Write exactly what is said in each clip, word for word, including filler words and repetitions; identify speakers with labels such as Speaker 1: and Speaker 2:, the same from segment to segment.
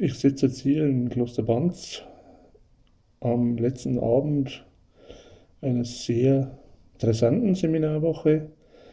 Speaker 1: Ich sitze jetzt hier in Kloster Banz am letzten Abend einer sehr interessanten Seminarwoche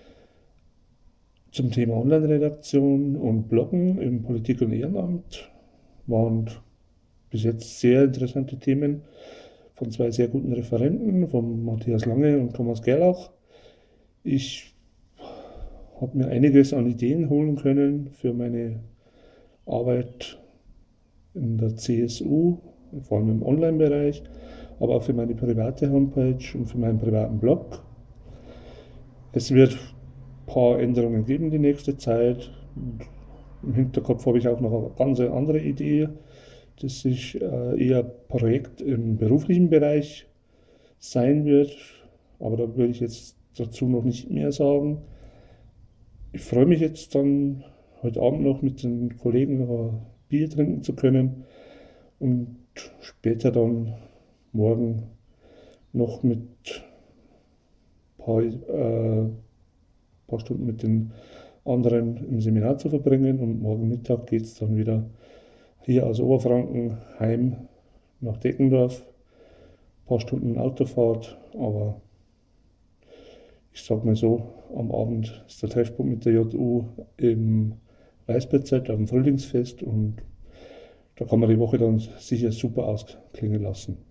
Speaker 1: zum Thema Online-Redaktion und Bloggen im Politik und Ehrenamt. Waren bis jetzt sehr interessante Themen von zwei sehr guten Referenten, von Matthias Lange und Thomas Gerlach. Ich habe mir einiges an Ideen holen können für meine Arbeit in der C S U, vor allem im Online-Bereich, aber auch für meine private Homepage und für meinen privaten Blog. Es wird ein paar Änderungen geben die nächste Zeit. Und im Hinterkopf habe ich auch noch eine ganz andere Idee, das sich äh, eher Projekt im beruflichen Bereich sein wird, aber da würde ich jetzt dazu noch nicht mehr sagen. Ich freue mich jetzt dann heute Abend noch mit den Kollegen noch ein Bier trinken zu können und später dann morgen noch mit ein paar, äh, paar Stunden mit den anderen im Seminar zu verbringen, und morgen Mittag geht es dann wieder hier aus Oberfranken heim nach Deckendorf. Ein paar Stunden Autofahrt, aber ich sag mal so, am Abend ist der Treffpunkt mit der J U im Weißbierzelt auf dem Frühlingsfest, und da kann man die Woche dann sicher super ausklingen lassen.